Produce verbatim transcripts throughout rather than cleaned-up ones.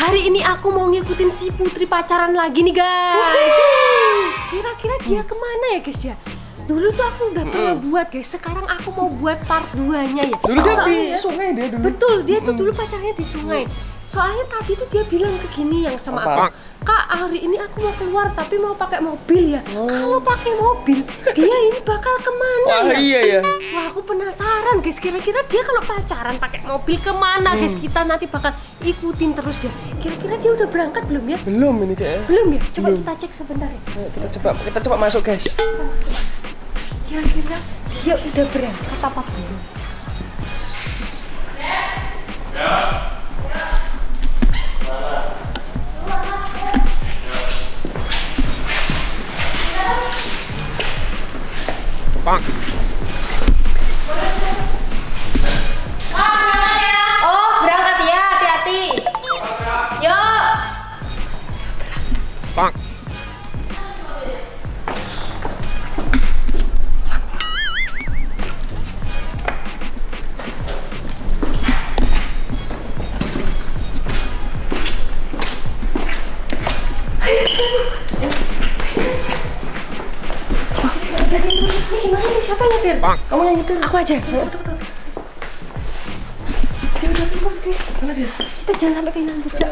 hari ini aku mau ngikutin si Putri pacaran lagi nih guys. Kira-kira dia kemana ya guys ya? Dulu tuh aku udah pernah mm. buat guys, sekarang aku mau buat part dua-nya ya. Dulu dia di sungai dia dulu. Betul, dia tuh dulu pacarnya di sungai. Soalnya tadi tuh dia bilang ke gini yang sama aku, Kak hari ini aku mau keluar tapi mau pakai mobil ya. Oh. Kalau pakai mobil, dia ini bakal kemana Wah, ya? Iya ya. Wah aku penasaran guys, kira-kira dia kalau pacaran pakai mobil kemana hmm. guys? Kita nanti bakal ikutin terus ya. Kira-kira dia udah berangkat belum ya? Belum ini kayaknya. Belum ya? Coba belum. kita cek sebentar ya. Ayo, kita coba kita coba masuk guys. Kira-kira dia udah berangkat apa belum? Ya. Bang. Oh, berangkat ya, hati-hati. Yuk. Bang. Ini gimana nih? Siapa yang nyetir? Bang. Kamu yang nyetir? Aku aja. Betul, betul. Dia udah keluar guys. Mana dia? Kita jangan sampai kehilangan jejak.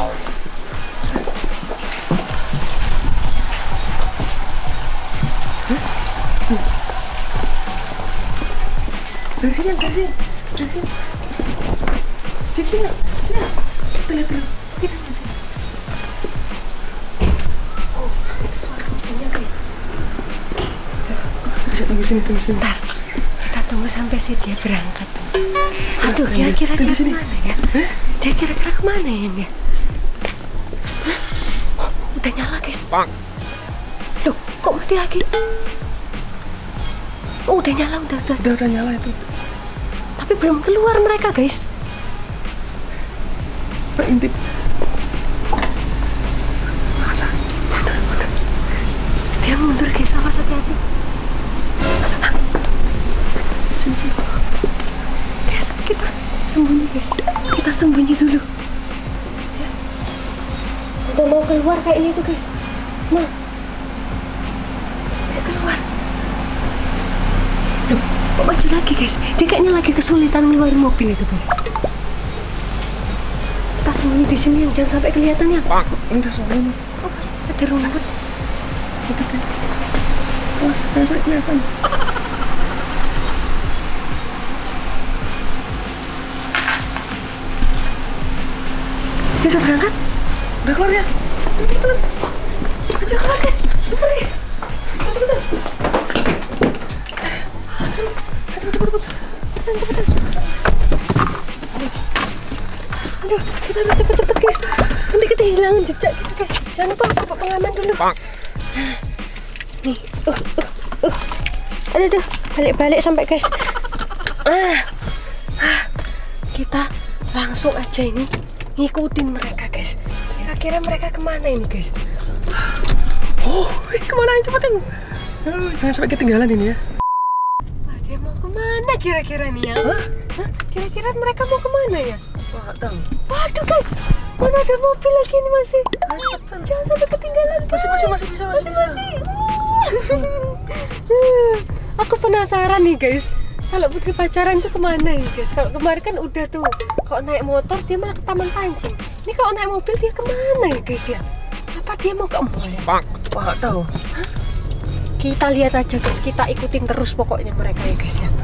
Dari sini, dari sini. Dari sini. Dari sini. Ya. Kita lihat dulu. Kita lihat. Oh, itu suara mobilnya guys. Tunggu sini, tunggu sini. Bentar, kita tunggu sampai si dia berangkat. Aduh, kira-kira dia kemana ya? Dia kira-kira kemana ya dia? Oh, udah nyala guys. Bang. Loh, kok mati lagi? Oh, udah nyala, udah, udah. Udah, udah nyala itu. Tapi belum keluar mereka guys. Pak intip. Dia mundur guys, awas hati-hati. Guys, kita sembunyi guys. Kita sembunyi dulu. Ya. Udah mau keluar kayaknya itu guys. Nah, dia keluar. Loh, kok maju lagi guys? Dia kayaknya lagi kesulitan ngeluarin mobil itu guys. Kita sembunyi di sini, jangan sampai kelihatan ya. Bang, ini udah sembunyi. Oh, ada rumput. Itu kan. Wah, saya kelihatan. Dia udah berangkat? Udah keluar ya? Betul. Udah keluar guys. Bentar ya. Betul, betul. Aduh, aduh, aduh, cepetan, cepetan. Aduh, kita harus cepet-cepet guys. Nanti kita hilangan jejak kita guys. Jangan lupa sabuk pengaman dulu. Bang. Nih, uh, uh, uh. Aduh, aduh, balik-balik sampai guys. Ah, ah, kita langsung aja ini ngikutin mereka guys. Kira-kira mereka kemana ini guys? Oh, kemana aja cepetin. Jangan sampai ketinggalan ini ya. Wah, dia mau kemana kira-kira nih ya? Hah? Hah? Kira-kira mereka mau kemana ya? Wah, nggak tahu. Waduh guys, mana ada mobil lagi nih masih. Jangan sampai ketinggalan guys. Masih, masih, masih bisa, masih, masih, bisa. masih. Aku penasaran nih guys. Kalau Putri pacaran itu kemana nih guys? Kalau kemarin kan udah tuh, kalau naik motor dia malah ke taman pancing. Ini kalau naik mobil dia kemana ya guys ya? Apa dia mau ke mall ya? Bang, wah nggak tahu. Hah? Kita lihat aja guys, kita ikutin terus pokoknya mereka ya guys ya.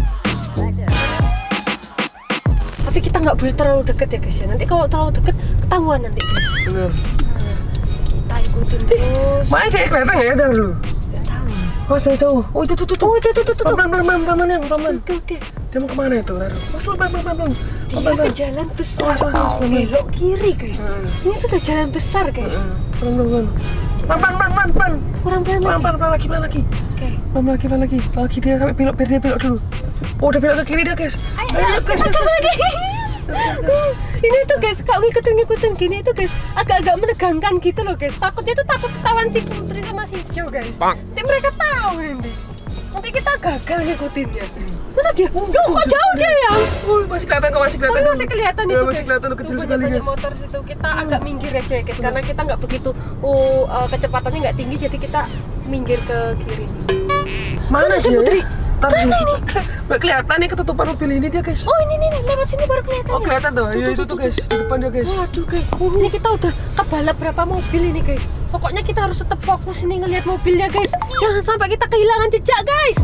Tapi kita nggak boleh terlalu deket ya guys ya. Nanti kalau terlalu deket ketahuan nanti guys. Bener. Nah, kita ikutin terus. Mana dia kelihatan nggak ya dahulu? Oh, saya jauh. Oh, itu tuh tuh. Oh, itu tuh tuh tuh. Pelan pelan pelan pelan yang pelan. Oke oke. Dia mau kemana itu? Lalu. Oh, pelan pelan pelan pelan. Dia ke jalan besar. Belok kiri guys. Ini tuh udah jalan besar guys. Pelan pelan pelan. Pelan pelan pelan pelan pelan. Kurang pelan Pelan lagi. pelan pelan lagi pelan lagi. Oke. Pelan lagi pelan lagi. Lagi dia sampai belok, biar dia belok dulu. Oh, udah belok ke kiri dia guys. Ayo guys lagi. Ini tuh guys, kalau ngikutin-ngikutin gini itu guys, agak-agak menegangkan gitu loh guys. Takutnya tuh takut ketahuan si Putri sama si Jo guys. Bang. Nanti mereka tahu nanti. nanti kita gagal ngikutinnya. Mana dia? Loh, kok jauh dia ya? Oh, masih kelihatan kok, masih kelihatan. Oh, masih kelihatan itu, masih kelihatan guys. kecil Tuh, sekali, banyak guys. motor situ. Kita agak minggir aja ya, guys, karena kita nggak begitu oh, uh, kecepatannya nggak tinggi, jadi kita minggir ke kiri. Mana sih Putri? Mana ini? Nggak kelihatan nih ketutupan mobil ini dia, guys. Oh, ini nih, lewat sini baru kelihatan. Oh, kelihatan tuh. Iya, itu tuh, guys. Di depan dia, guys. Waduh, guys. Ini kita udah kebalap berapa mobil ini, guys. Pokoknya kita harus tetap fokus ini ngelihat mobilnya, guys. Jangan sampai kita kehilangan jejak, guys.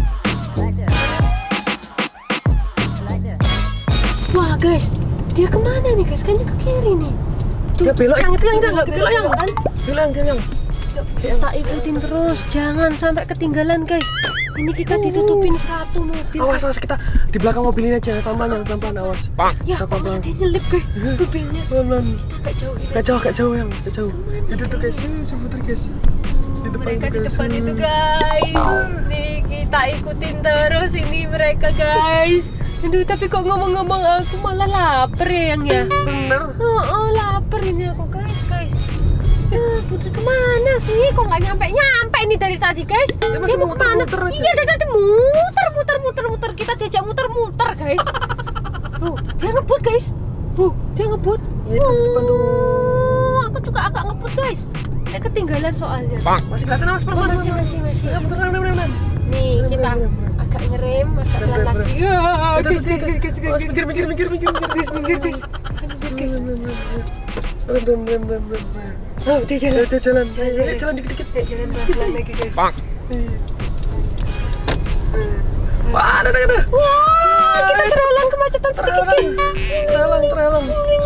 Wah, guys. Dia kemana nih, guys? Kayaknya ke kiri nih. Tuh, Dia belok yang itu yang itu, belok, belok yang. belokan. Belok yang, yang. Yuk, kita ikutin terus. Jangan sampai ketinggalan, guys. Ini kita ditutupin satu mobil. Awas, awas, kita di belakang mobil ini aja, pelan-pelan, yang pelan-pelan, awas. Ya, kok malah dia nyelip, guys. Mobilnya. Pelan-pelan. Kita agak jauh ini. Gak jauh, gak jauh yang, gak jauh. Itu tuh, guys. Ini si Putri, guys. Di depan Mereka itu, di guys. depan itu, guys. Nih, kita ikutin terus ini mereka, guys. Aduh, tapi kok ngomong-ngomong aku malah lapar ya, yang ya. Bener. Oh, oh lapar ini aku, guys, guys. Ya, Putri kemana sih? Kok nggak nyampe-nyampe ini dari tadi, guys? Dia masih mau kemana? muter-muter aja. Iya, dari tadi muter, muter, muter, muter. Kita diajak muter-muter, guys. Tuh, dia ngebut, guys. Tuh, dia ngebut. Iya, itu di depan tuh. Oh, aku juga agak ngebut, guys. Dia ketinggalan soalnya. Masih kelihatan, awas, Oh, pelan-pelan. masih, masih, masih. Ya, betul, rem, rem, rem, rem. Nih, Rem, kita rem, rem, rem. agak ngerem, agak Rem, pelan rem, lagi. rem. Ya, Itu, guys, itu, guys, itu. guys, guys, guys, Awas, guys, Mikir, mikir, mikir, mikir, mikir, guys, mikir, guys. guys. Rem, rem, rem, rem. Rem, rem, rem, rem, rem. Oh, dia jalan. Jalan, jalan, Jalan, jalan. jalan dikit-dikit. Yuk, jalan pelan-pelan lagi, guys. Wah, ada, ada, ada. Wah, kita terhalang kemacetan sedikit, guys. Terhalang, terhalang.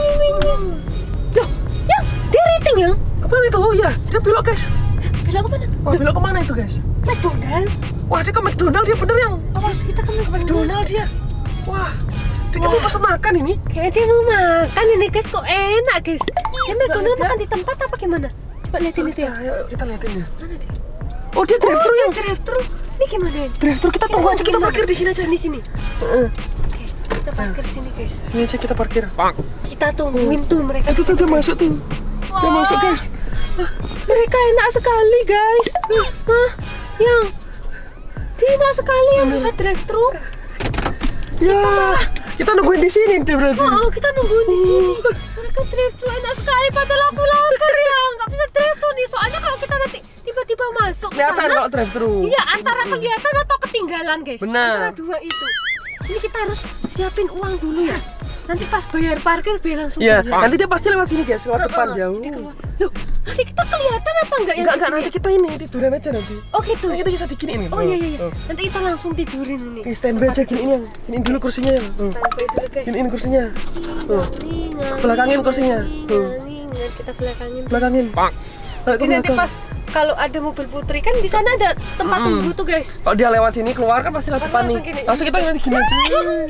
Loh, ya, dia rating yang Kemana itu? Oh iya, dia belok, guys. belok kemana? Wah, belok kemana itu, guys? McDonald. Wah, dia ke McDonald, dia bener yang. Awas, kita ke McDonald. McDonald dia. Wah, dia kan Wah. mau pesen makan ini. Kayaknya dia mau makan ini, guys. Kok enak, guys. Dia McDonald dia- makan di tempat apa gimana? Coba liatin itu ya. Ayo, kita liatin ya. Mana dia? Oh, dia drive-thru Oh, yang. dia drive-thru. Ini gimana ya? Drive-thru, kita tunggu aja, kita gimana? parkir di sini aja. Di sini. Heeh. Oke, kita parkir sini, guys. Ini aja kita parkir. Kita tungguin tuh mereka. Itu di tuh sini, dia guys. masuk tuh. Dia Wah. masuk, guys. Mereka enak sekali, guys. Hah? Yang dia enak sekali yang bisa drive-thru. Ya, kita nungguin di sini deh berarti. Oh, kita nungguin di sini. Mereka drive-thru enak sekali, padahal aku lapar ya. Nggak bisa drive-thru nih, soalnya kalau kita nanti tiba-tiba masuk ke Kelihatan sana, kalau drive-thru. iya antara kelihatan atau ketinggalan, guys. Benar. Antara dua itu. Ini kita harus siapin uang dulu ya. Nanti pas bayar parkir biar langsung Iya, bayar. nanti dia pasti lewat sini, guys, lewat depan Heeh, jauh. nanti keluar. Loh, nanti kita kelihatan apa enggak yang Enggak, di enggak, sini? nanti kita ini tiduran aja nanti. Oh gitu. Nah, kita bisa diginiin ini. Oh iya iya iya. Oh. Nanti kita langsung tidurin ini. Oke, standby aja giniin yang. Giniin dulu kursinya yang. Oh. Standby dulu, guys. Giniin kursinya. Oh. Ingat, Belakangin kursinya. Tuh. Ingat, ingat, kita belakangin. Belakangin. Ayo Jadi ke nanti belakang. pas kalau ada mobil Putri kan di sana ada tempat Mm-mm. tunggu tuh, guys. Kalau dia lewat sini keluar kan pasti lewat depan nih. Langsung gini. Langsung kita nanti gini aja.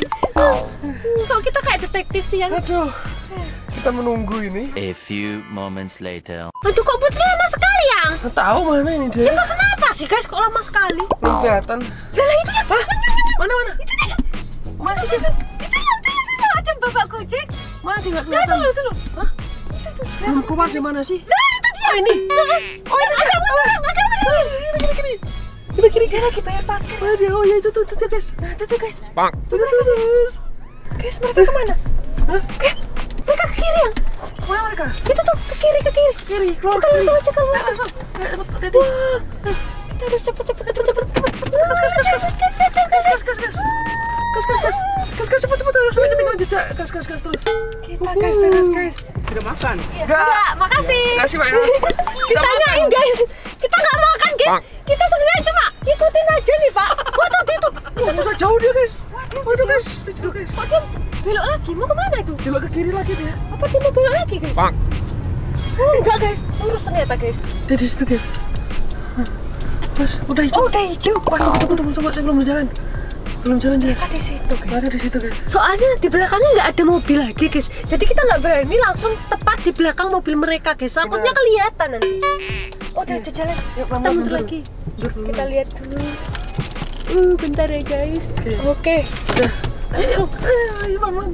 Hmm, kok kita kayak detektif sih yang. Aduh. Kita menunggu ini. A few moments later. Aduh, kok Putri lama sekali yang? Nggak tahu mana ini Dia dia. pesen apa sih, guys? Kok lama sekali? Belum kelihatan. Lah lah, itu ya. Hah? Mana mana? Mana sih dia? Itu yang itu yang ada bapak Gojek. Mana dia nggak Nah, itu kelihatan? loh, itu loh. Hah? Belum keluar di mana sih? Nah, itu dia. Oh, ini. Oh, ini agak mundur, agak mundur. Gini gini gini. Gini gini. Dia lagi bayar parkir. Mana dia? Oh ya itu tuh tuh tuh, guys. Nah, itu tuh, guys. Tuh tuh tuh guys. Guys, mereka kemana? Hah? Guys, mereka ke kiri yang. Mana mereka? Itu tuh, ke kiri, ke kiri. Kiri, keluar. Kita langsung aja keluar. Langsung. Ayo, cepet, hati-hati. Wah, kita harus cepet, cepet, cepet, cepet, cepet. Gas, gas, gas, gas, gas, gas, gas, gas, gas, gas, gas, gas. Gas gas gas. Gas gas cepet cepet ayo sampai ketinggalan jejak. Gas gas gas terus. Kita gas terus, guys. Tidak makan. Enggak, makasih. Kasih Pak ya. Ditanyain, guys. Kita nggak makan, guys. Kita sebenarnya cuma ikutin aja nih, Pak. Wah, tuh, dia tuh. Itu udah jauh dia guys. Waduh guys, itu jauh guys. Kok dia belok lagi? Mau kemana itu? Belok ke kiri lagi dia. Apa dia mau belok lagi, guys? Oh, enggak, guys. Lurus ternyata, guys. Dia di situ guys. Mas, udah hijau. Oh, udah hijau. Pas tunggu tunggu tunggu tunggu, saya belum jalan. Belum jalan dia. Mereka di situ, guys. Ada di situ guys. Soalnya di belakangnya nggak ada mobil lagi, guys. Jadi kita nggak berani langsung tepat di belakang mobil mereka, guys. Takutnya kelihatan nanti. Oh, udah ada jalan. Ya, pelan-pelan, Kita mundur mundur. lagi. Mundur dulu. Kita lihat dulu. Uh, bentar ya, guys. Oke. Oke. Udah. Ayo, ayo pelan-pelan.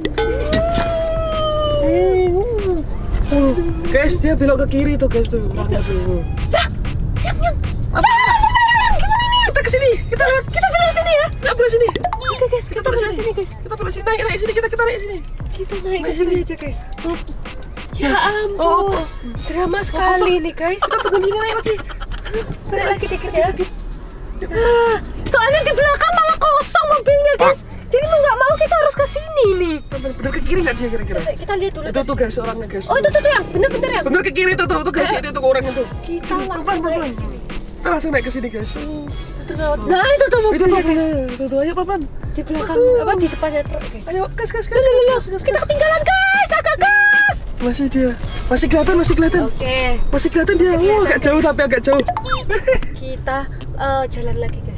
Uh, guys, dia belok ke kiri tuh guys tuh. Lihat tuh. Lah, yang yang. Apa? Kita kesini, kita lihat. Kita belok Kita belok sini. Oke guys, kita belok sini guys. Kita belok sini, naik naik sini, kita kita naik sini. Kita naik ke sini aja guys. Ya ampun, drama sekali nih guys. Kita tunggu sini naik lagi. Naik lagi dikit ya. Ah, soalnya di belakang malah kosong mobilnya guys. Jadi mau nggak mau kita harus ke sini nih. Bener ke kiri nggak dia kira-kira? Kita lihat dulu. Itu tuh guys orangnya guys. Oh itu tuh, tuh yang bener-bener yang. Bener ke kiri tuh tuh tuh guys, itu tuh orang itu. Kita langsung naik ke sini. Kita langsung naik ke sini guys. Nah itu tuh Itu mobilnya tuh guys. Itu tuh ayo pelan. Di belakang apa di depannya truk guys. Ayo gas gas gas. Loh, loh, loh. Kita ketinggalan guys, agak gas. Masih dia, masih kelihatan, masih kelihatan. Oke. Masih kelihatan dia. Masih Oh, agak kelihatan. jauh tapi agak jauh. Kita eh, jalan lagi guys.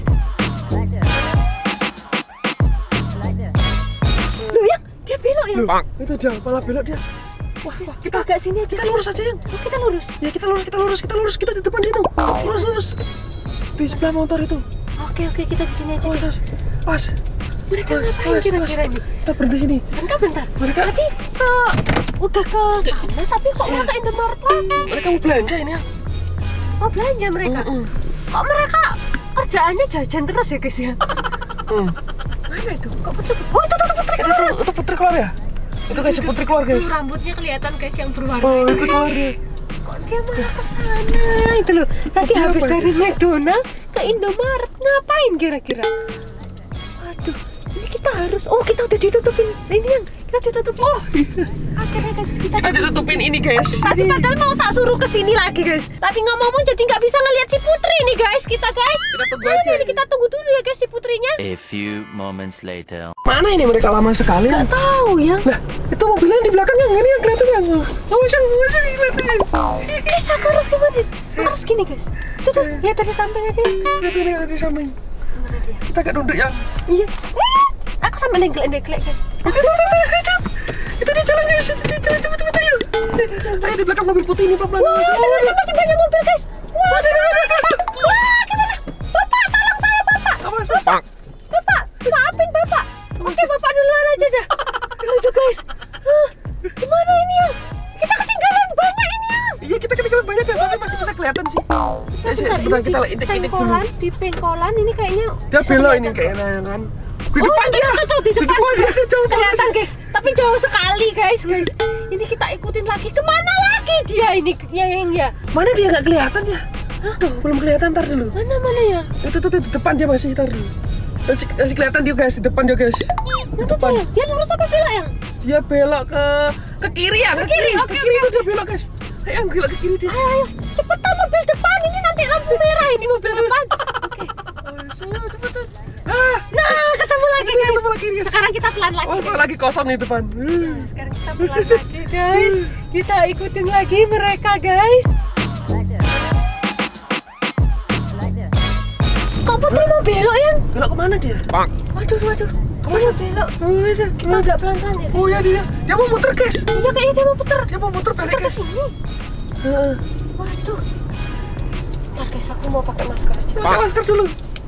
Loh ya, dia belok ya. Loh, itu dia malah belok dia. Wah, wah, Kita agak sini aja. kita lurus aja yang. Oh, kita lurus. Ya kita lurus, kita lurus, kita lurus, kita di depan situ. Lurus, lurus. Di sebelah motor itu. Oke oke kita di sini aja. Pas, guys. pas. Mereka Pas, ngapain pas, kira-kira pas. ini? Kita berhenti sini. Bentar bentar. Mereka- Tadi ke udah ke sana tapi kok nggak ke Indomaret lagi? Mereka mau belanja ini ya. Oh belanja mereka. Mm-mm. Kok mereka kerjaannya jajan terus ya guys ya? Hmm. Mana itu? Kok putri? Oh itu tuh putri Itu, keluar. itu, itu putri keluar ya? Itu guys, putri keluar guys. Tuh rambutnya kelihatan guys yang berwarna. Oh, itu. itu keluar dia. Kok dia malah ke sana? Itu loh. Tadi Mobil habis apa dari itu? McDonald ke Indomaret ngapain kira-kira? Waduh, ini kita harus. Oh kita udah ditutupin ini yang kita ditutupin. Oh akhirnya guys kita. Kita ditutupin ini guys. Tadi padahal mau tak suruh ke sini lagi guys. Tapi ngomong-ngomong jadi nggak bisa ngelihat si Putri nih guys kita guys. Kita tunggu Ayo, aja. jadi kita tunggu dulu ya guys si Putrinya. A few moments later. Mana ini mereka lama sekali? Nggak tahu ya. Nah, itu mobilnya yang di belakang yang ini yang kelihatan yang. Oh, yang mana yang kelihatan? Guys aku harus gimana? Aku harus gini guys. Tuh tuh lihat dari samping aja. Kelihatan yang ada di samping. Mana dia? Kita agak duduk ya. Iya. Eh, Aku sampai nengklek-nengklek guys. Itu, itu, itu, itu, itu. Itu dia jalan guys. Itu dia jalan cepet cepet ayo. Ayo di belakang mobil putih ini pelan-pelan. Wah ternyata masih banyak mobil guys. Wah, wah gimana? Bapak tolong saya bapak. Apa? Bapak, maafin bapak. Oke bapak duluan aja dah. Aduh guys. Hah, gimana ini yang? Kita ketinggalan banyak ini yang. Iya kita ketinggalan banyak ya, tapi masih bisa kelihatan sih. Ya, sih, sebentar kita intik-intik dulu. Pengkolan, di pengkolan ini kayaknya. Dia bisa belok kelihatan. ini kayaknya kan. Di Oh, depan itu, dia. itu, tuh, di depan, dia guys. jauh banget. Kelihatan guys, tapi jauh sekali guys, guys. Ini kita ikutin lagi. Kemana lagi dia ini ya yang ya? Mana dia nggak kelihatan ya? Aduh, belum kelihatan, ntar dulu. Mana mana ya? Itu tuh, tuh di depan dia masih, ntar dulu. Masih, masih kelihatan dia guys, di depan dia guys. Di Mana depan. dia? Dia lurus apa belok yang? Dia belok ke ke kiri ya, ke kiri. oke, Ke kiri itu dia belok guys. Ayo, belok ke kiri dia. Ayo, ayo, cepetan mobil depan ini nanti lampu merah ini mobil depan. Oke. Ayo, cepetan. Ah, Nah, ketemu lagi guys. ketemu lagi, guys. Sekarang kita pelan lagi. oh, guys. lagi kosong nih depan. Hmm. Sekarang kita pelan lagi guys. Kita ikutin lagi mereka guys. Kok Putri mau belok yang? Belok kemana dia? Waduh, waduh. Dia Masa? mau belok. Oh, iya, Kita agak pelan-pelan ya guys. oh ya dia, dia mau muter guys. Iya kayaknya dia mau putar. Dia mau muter balik Putar ke guys. sini. Heeh. Waduh. Ntar guys aku mau pakai masker aja. Pakai masker dulu.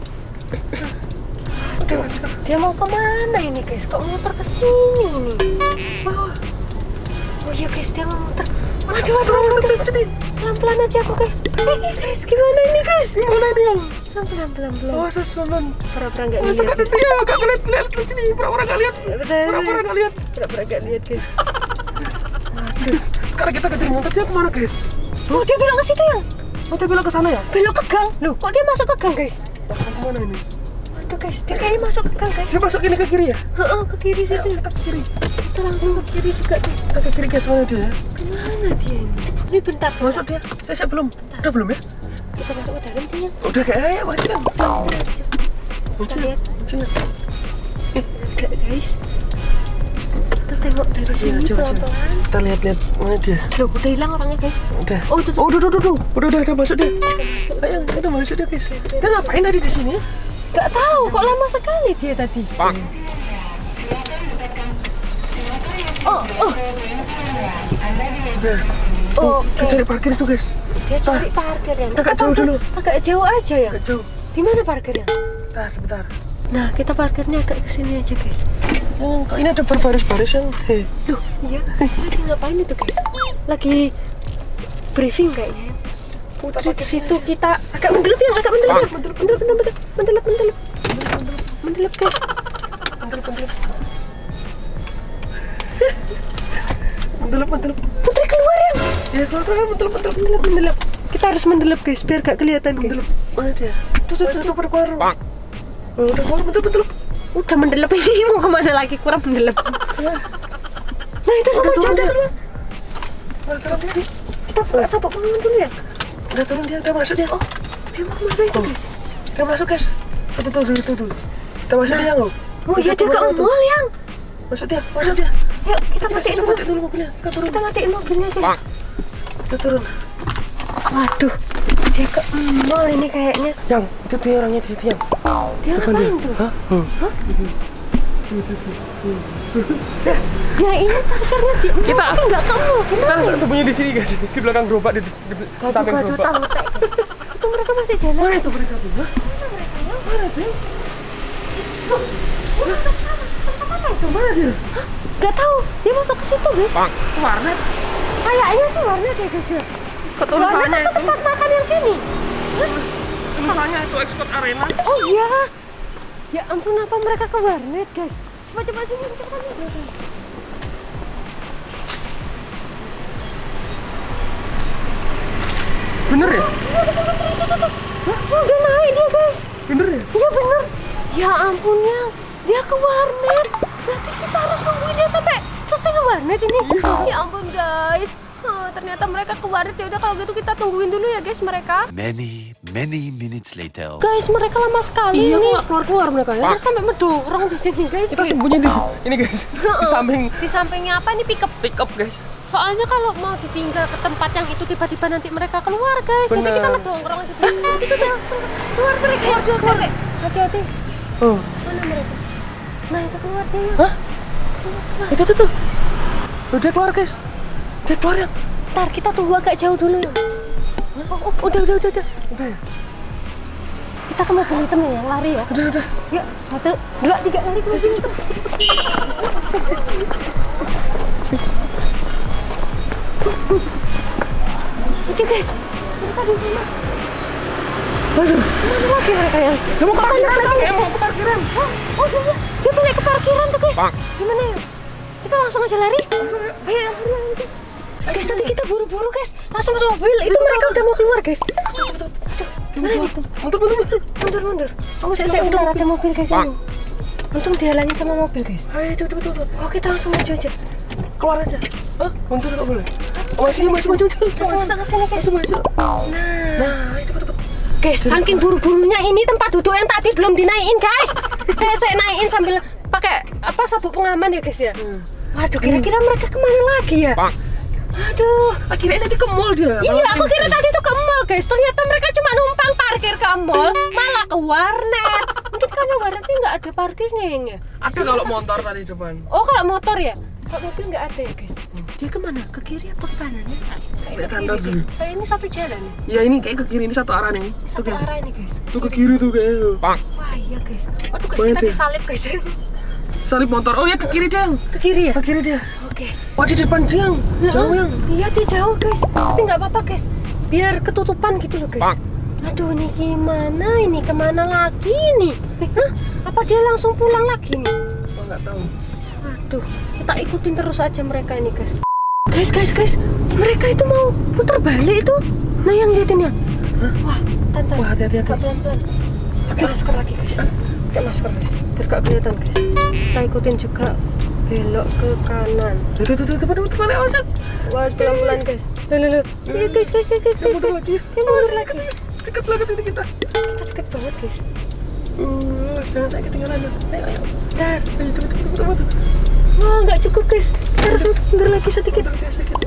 Pakai masker. Dia mau kemana ini guys? Kok muter ke sini ini? Wah, Oh iya guys, dia mau muter. waduh, waduh, waduh, waduh. Pelan-pelan aja aku guys. Eh guys, gimana ini guys? Gimana dia? Pelan-pelan, pelan-pelan. Oh, sesuatu. Pura-pura nggak Masa lihat. kan dia agak ngeliat lihat di sini, pura-pura nggak lihat. Betul. Pura-pura nggak lihat. Pura-pura nggak lihat guys. Sekarang kita kejar motor dia kemana guys? Oh dia belok ke situ yang. Oh, dia belok ke sana ya? Belok ke gang. Loh, kok dia masuk ke gang guys? Nah, kemana ini? Waduh guys, dia kayaknya masuk ke gang guys. Saya masuk ini ke kiri ya? Heeh, ke kiri situ. Kita ke kiri. Kita langsung ke kiri juga tuh. Kita ke kiri guys, mana dia ya? Kemana dia ini? Ini bentar. Masuk dia? Saya, saya belum. Udah belum ya? Kita masuk ke dalam dia. Udah kayak masih kan? Kita lihat. Kuncinya. Enggak guys. Kita tengok dari Iya, sini coba, coba. pelan-pelan. Kita lihat-lihat mana dia. Loh, udah hilang orangnya guys. Udah. Oh, itu tuh. Oh, udah, udah, udah, udah, udah, udah, udah masuk dia. Ayo, udah masuk dia guys. Dia ngapain tadi di sini? Gak tahu, kok lama sekali dia tadi. Oh, oh. Udah. Oh, Kita oke. cari parkir itu guys. Dia cari parkir ya. Kita agak jauh dulu. Agak jauh aja ya. Agak jauh. Di mana parkirnya? Bentar, bentar. Nah, kita parkirnya agak ke sini aja, guys. Hmm, kok ini ada berbaris-baris yang hei. Loh, iya. Lagi ngapain itu, guys? Lagi briefing kayaknya. Putri di situ kita agak mendelep ya, agak mendelep ya. Mendelep, mendelep, mendelep, mendelep, mendelep. Mendelep guys. Mendelep, mendelep. Mendelep, mendelep. Putri keluar yang. Ya keluar keluar mendelep, mendelep. Mendelep, mendelep. Kita harus mendelep guys, biar gak kelihatan guys. Mendelep. Mana dia? Tuh, tuh, tuh, tuh, pada keluar. Oh, udah keluar, mendelep, mendelep. Udah mendelep ini mau kemana lagi? Kurang mendelep. Nah itu sama aja udah keluar. Nah, turun dia. Kita buka sabuk pengaman dulu ya. Udah turun dia, udah masuk dia. Oh, dia mau kemana itu guys? Udah masuk guys. Tuh, tuh, tuh, tuh, tuh. Kita masuk dia loh. Oh iya dia ke mall yang. Masuk dia, masuk dia. Yuk kita matiin dulu. Matiin dulu mobilnya. Kita turun. Kita matiin mobilnya guys. Kita turun. Waduh, dia ke mall ini kayaknya. Yang itu tuh orangnya di situ yang. Dia ngapain tuh? Hah? Hmm. Hah? Ya ini parkirnya di mall, Kita- tapi nggak ke mall. Kita Gimana? sembunyi di sini guys, di belakang gerobak, di, di, di samping Gaduh-gaduh gerobak. tahu guys. Itu mereka masih jalan. Mana itu mereka tuh? Hah? Mana itu? Apa itu? Mana dia? Gak tahu. Dia masuk ke situ guys. Warnet. Kayaknya sih warnet ya guys ya. Ketulisannya Warnet itu. atau tempat makan yang sini? Tulisannya itu Export Arena. Oh iya. Ya ampun, apa mereka ke warnet guys? Coba coba sini kita kan lihat. Bener ya? Hah? Udah naik dia guys. Bener ya? Iya bener. Ya ampun ya. Dia ke warnet. Berarti kita harus nungguin dia sampai selesai ke warnet ini. Ya ampun guys. Oh, ternyata mereka ke warnet. Ya udah kalau gitu kita tungguin dulu ya guys mereka. Many, many minutes later. Guys, mereka lama sekali Iya, ini. kok keluar keluar mereka ya? Kita sampai mendorong di sini guys. Kita sembunyi di ini guys, di samping Di sampingnya apa nih, pickup. pick up guys. Soalnya kalau mau ditinggal ke tempat yang itu tiba-tiba nanti mereka keluar guys. Jadi Bener. kita mendorong aja. Itu dia keluar mereka. Keluar, keluar, keluar. Hati-hati. Oh, Mana mereka? Nah itu keluar dia. hah? Itu tuh tuh. Udah keluar guys. Udah keluar ya? Ntar kita tunggu agak jauh dulu ya. Oh, oh, udah, udah, udah, udah. Udah ya? Kita ke mobil hitam ya, yang lari ya. Udah udah. Yuk, satu, dua, tiga, lari ke mobil hitam. Itu guys, mereka di sana. Waduh. Kemana lagi mereka yang? Dia mau ke parkiran lagi, ya, mau ke parkiran. Oh, oh dia, dia, dia balik ke parkiran tuh guys. Gimana ya? Kita langsung aja lari. Ayo, lari, lari. Guys, nanti kita buru-buru guys. Langsung masuk mobil. Itu mereka udah mau keluar guys. Aduh, gimana nih? Mundur mundur mundur. Mundur, mundur. Saya, saya udah ada mobil guys. Untung dihalangin sama mobil guys. Ayo cepet cepet cepet. Oh, kita langsung maju aja. Keluar aja. Hah? Mundur nggak boleh? Oh, masih masih maju maju. Langsung masuk ke sini guys. Masuk masuk. Nah, Nah, ayo cepet cepet. guys, saking buru-burunya ini tempat duduk yang tadi belum dinaikin guys. saya saya naikin sambil pakai apa sabuk pengaman ya guys ya. Waduh, kira-kira mereka kemana lagi ya? Aduh, Akhirnya nanti ke mall dia. iya aku kira tadi tuh ke mall guys. Ternyata mereka cuma numpang parkir ke mall, malah ke warnet. Mungkin karena warnetnya nggak ada parkirnya ya. Ada kalau motor tadi depan. Oh, kalau motor ya? Kalau mobil nggak ada ya guys. Dia kemana? Ke kiri apa ke kanan ya? Kayak ke Kanan kiri tadi. deh. Saya ini satu jalan nih. Ya ini kayak ke kiri, ini satu arah nih. Tuh Satu guys. arah ini guys. Tuh ke kiri tuh kayaknya. Wah iya guys. Waduh guys, Mana kita dia? disalip guys. Salib motor. Oh ya ke kiri dia. Ke kiri ya? Ke kiri dia. Oke. Wah di depan dia. Jauh yang. Iya dia jauh guys. Tapi nggak apa-apa guys. Biar ketutupan gitu loh guys. Aduh ini gimana ini? Kemana lagi nih? Hah? Apa dia langsung pulang lagi nih? Oh nggak tahu. Aduh, kita ikutin terus aja mereka ini guys. Guys, guys, guys, mereka itu mau putar balik itu. Nah yang liatin ya. Wah, tante. Wah hati-hati hati. Buka pelan-pelan. Pakai masker lagi guys. Pakai masker guys. Biar gak kelihatan guys. Kita ikutin juga belok ke kanan. Tuh tuh tuh depan depan depan. Wah, pelan-pelan guys. Loh, loh, loh. Iya guys, guys, guys, guys. Dia mundur lagi. Dia mundur lagi. Dekat banget ini kita. Kita deket banget guys. Uh, jangan saya ketinggalan. Ayo ayo. Bentar. Ayo cepet cepet cepet cepet. Wah, nggak cukup guys. Kita harus mundur lagi sedikit. Sedikit sedikit.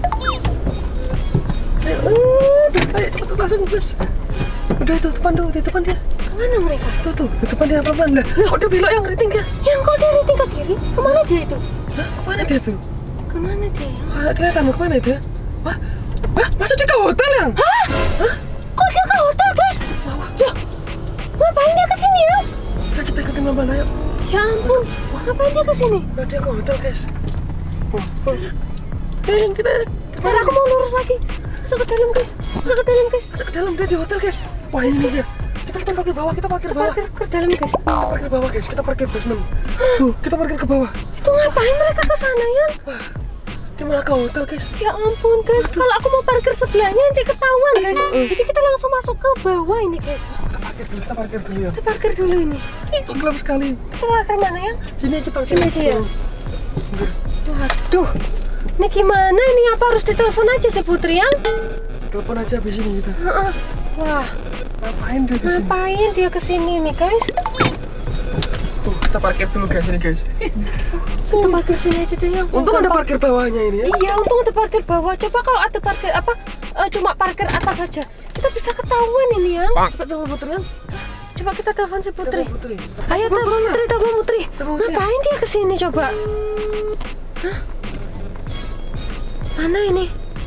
Ayo. Uh, Ayo cepet langsung bus. Udah itu depan tuh, di depan dia. kemana mereka? Tuh tuh, di depan dia pelan-pelan lah. Kok dia belok yang keriting dia? Yang kok dia rating ke kiri? Kemana dia itu? Hah? Kemana dia tuh? Kemana dia? Wah, kelihatan mau kemana dia? Wah, wah, masa dia ke hotel yang? Hah? Hah? Kok dia ke hotel guys? Wah, wah, Loh, ngapain dia kesini ya? kita kita ikutin pelan-pelan ayo. Ya ampun, ngapain dia kesini? Wah, dia ke hotel guys. Oh, oh. Eh, kita Ntar aku mau lurus lagi. Masuk ke dalam guys, masuk ke dalam guys. masuk ke dalam dia di hotel guys. Wah, ini dia. Kita parkir bawah, kita parkir bawah. Parkir ke dalam guys. Parkir bawah guys, kita parkir basement. Tuh, kita parkir ke bawah. Itu ngapain mereka ke sana ya? Di malah ke hotel guys. Ya ampun guys, kalau aku mau parkir sebelahnya nanti ketahuan guys. Jadi kita langsung masuk ke bawah ini guys. Kita parkir dulu, kita parkir dulu ya. Kita parkir dulu ini. Itu gelap sekali. Kita parkir mana ya? Sini aja parkir. Sini aja ya. Waduh, ini gimana ini? Apa harus ditelepon aja sih Putri ya? Telepon aja habis ini kita. Heeh. Wah, Ngapain dia kesini? ngapain dia kesini nih guys? Tuh, kita parkir dulu guys ini guys. Kita parkir sini aja deh ya. Untung ada parkir bawahnya ini ya. Iya, untung ada parkir bawah. Coba kalau ada parkir apa? eh, cuma parkir atas saja, kita bisa ketahuan ini ya. Cepat telepon Putri ya. Coba kita telepon si Putri. Telepon Putri. Ayo telepon Putri, telepon Putri. Telepon Putri. Ngapain dia kesini coba? Hah? Mana ini?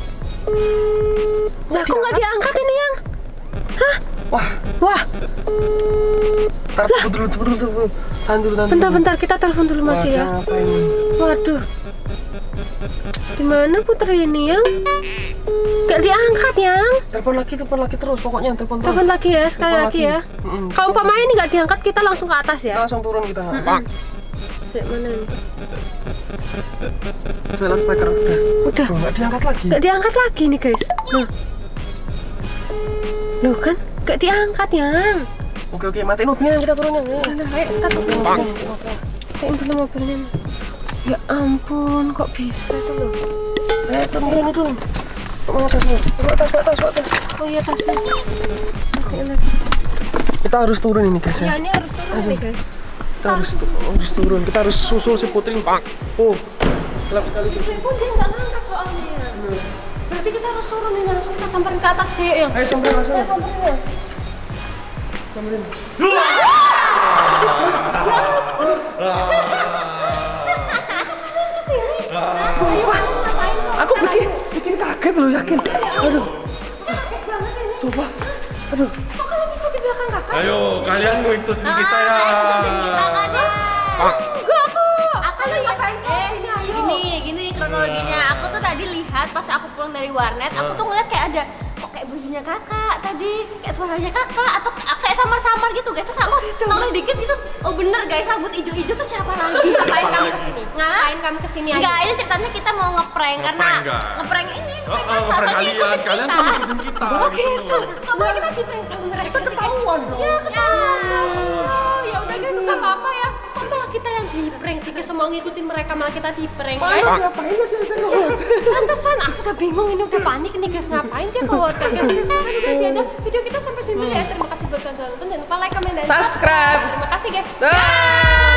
Lah kok nggak diangkat ini yang? Hah? Wah, Wah, tar tunggu dulu, tunggu dulu, tunggu dulu. Tahan dulu, tahan dulu. bentar-bentar kita telepon dulu masih Wah, ya. dia ngapain ini? Waduh, di mana Putri ini yang? Gak diangkat yang? Telepon lagi, telepon lagi terus. Pokoknya telepon terus. Telepon lagi ya, sekali Telepon lagi ya. Mm-mm. Kalau umpama ini nggak diangkat, kita langsung ke atas ya. Langsung turun kita. Sik, mana ini? Udah loudspeaker udah. Udah, Tuh, nggak diangkat lagi. nggak diangkat lagi nih guys. Nah, loh kan, nggak diangkat yang. Oke oke, matiin mobilnya kita turun ya. Nah, ayo kita turun guys. Matiin dulu mobilnya. Ya ampun, kok bisa tuh loh? Eh, turun turun turun. Mana tasnya? Bawa tas, bawa tas, bawa tas. Oh iya tasnya. Matiin lagi. Kita harus turun ini guys Ya ya. ini harus turun nih guys. Kita harus tu- harus turun. Kita harus susul si Putri. Oh, gelap sekali guys. Putri pun dia nggak ngangkat soalnya ya. Berarti kita harus turun ini langsung kita samperin ke atas sih yang. Ayo samperin langsung. Ayo samperin ya. Samperin. Kesini. Sumpah, aku bikin bikin kaget loh yakin. Aduh, Kaget banget ini. sumpah. Aduh. Kok kalian bisa di belakang kakak? Ayo, kalian mau ikut kita ya. Kita kan ya. Enggak kok. Aku tuh ngapain eh gini gini kronologinya. Aku tuh tadi lihat pas aku pulang dari warnet, aku tuh ngeliat kayak ada kok kayak bajunya kakak tadi, kayak suaranya kakak atau kayak samar-samar gitu guys. Terus aku noleh dikit gitu. Oh bener guys, rambut ijo-ijo tuh siapa lagi? Ngapain kamu kesini? Ngapain kamu kesini aja? Enggak, ini ceritanya kita mau ngeprank karena Ngeprank nggak? ngeprank ini. Oh, oh, ngeprank kalian, kalian tuh ngikutin kita gitu. Kok boleh kita di prank sama mereka? Ketahuan dong. Ya ketahuan. Oh, ya udah guys, nggak apa-apa ya. Kok malah kita yang di prank sih? Guys, mau ngikutin mereka malah kita di prank guys. Mas, ngapain sih saya ke hotel? Pantesan aku udah bingung ini udah panik nih guys, ngapain dia ke hotel guys? Aduh guys, ya udah video kita sampai sini dulu ya. Terima kasih buat kalian yang nonton, jangan lupa like, comment, dan Subscribe. Terima kasih guys. Dah.